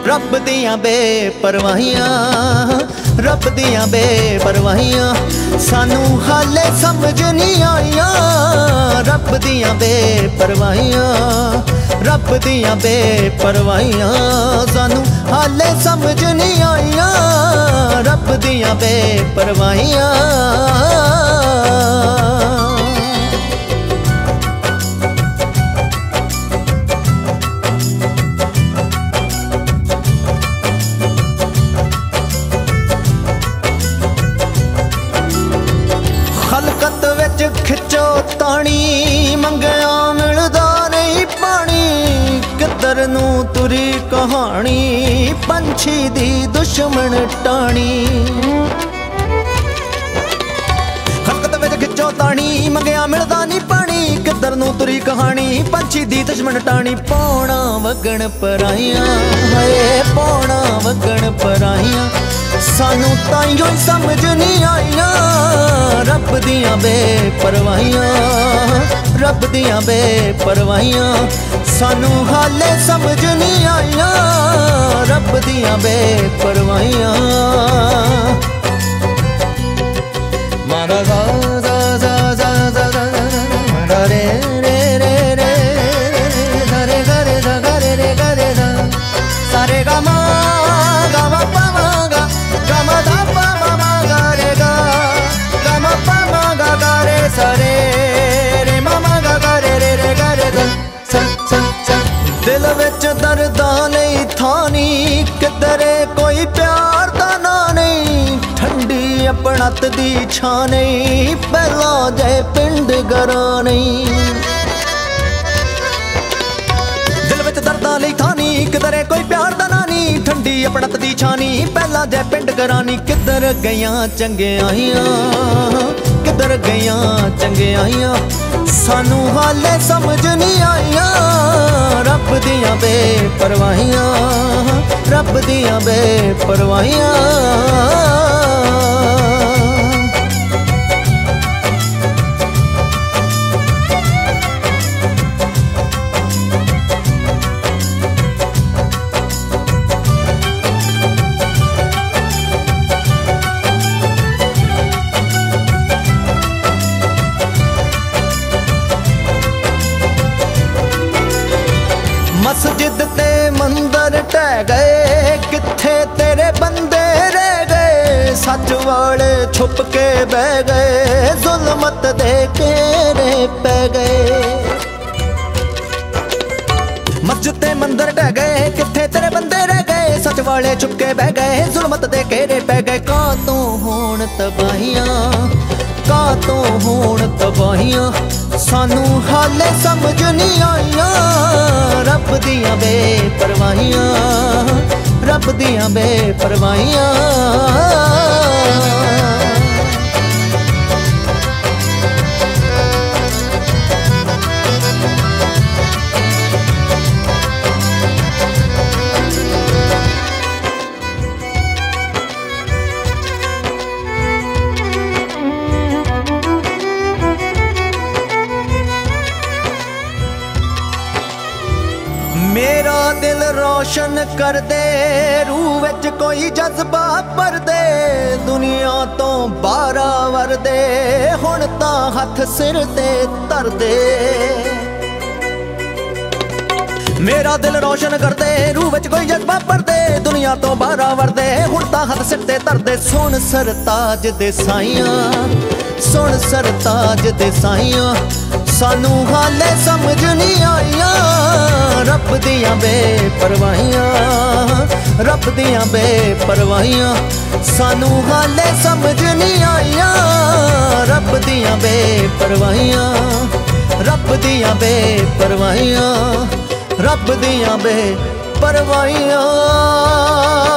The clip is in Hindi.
रब दियां बेपरवाहियां, रब दियां बेपरवाहियां सानू हाले समझ नहीं आईयां। रब दियां बेपरवाहियां, रब दियां बेपरवाहियां सानू हाले समझ नहीं आईयां। रब दियां बेपरवाहियां। खलकत विच खिचो ताणी, मंगया मिलदा नहीं पानी। किधर नू तुरी कहानी, पंछी दी दुश्मन टाणी। खलकत विच खिचो ताणी, मंगया मिलदा नहीं पानी। किधर नू तुरी कहानी, पंछी दी दुश्मन टाणी। पौना वगण पराइयां, हाय पौना वगण पराइयां सानू ताइयों समझ नहीं आईयां। रब दियां बेपरवाहियां, रब दियां बेपरवाहियां सानू हाले समझ नहीं आईयां। रब दियां बेपरवाहियां। मारा गा गा गा गा गा गा रे रे रे रे रे गा रे गा रे रे गा रे गा सारे गा मा गा मा पा मा गा गा मा धा पा मा मा गा रे गा गा मा पा मा गा गा रे सा रे रे मा मा गा गा रे रे रे गा रे गा सा सा सा। दिल विच दर्दां नहीं थानी, किधरे कोई प्यार दा ना नहीं। ठंडी अपनत दी छां नहीं, पहला जय पिंड गरा नहीं। दिल विच दर्दां नहीं थानी, किधरे कोई प्यार दा ना नहीं। ठंडी अपनत दी छानी, पहला जय पिंड गरानी। किधर गईयां चंगियाइयां, किधर गईयां चंगियाइयां सानू हाले समझ नहीं आईयां। रब दियां बेपरवाहियां, रब दियां बेपरवाहियां। मस्जिद ते मंदिर ढह गए, किथे तेरे बंदे रह गए। सच वाले छुप के बह गए, जुल्मत दे घेरे पै गए। मस्जिद ते मंदिर ढह गए, किथे तेरे बंदे रह गए। सच वाले छुप के बह गए, जुल्मत दे घेरे पै गए। कातों होण तबाहियां, कातों होण तबाहियां सानू हाले समझ नहीं आईयां। रब दियां बेपरवाहियां, रब दियां बेपरवाहियां। मेरा दिल रोशन कर दे, रूह विच कोई जज्बा भर दे। दुनिया तो बारा वर दे, हुण तां हथ सिर ते धर दे। मेरा दिल रोशन कर दे, रूह विच कोई जज्बा भर दे। दुनिया तो बारा वर दे, हुण तां हथ सिर ते धर दे। सुन सरताज दे साइयां, सुन सरताज दे साइयां सानू हाले समझ नहीं आईयां। रब दियां बेपरवाहियां, रब दियां बेपरवाहियां सानू हाले समझ नहीं आईयां। रब दियां बेपरवाहियां, रब दियां बेपरवाहियां, रब दियां बेपरवाहियां।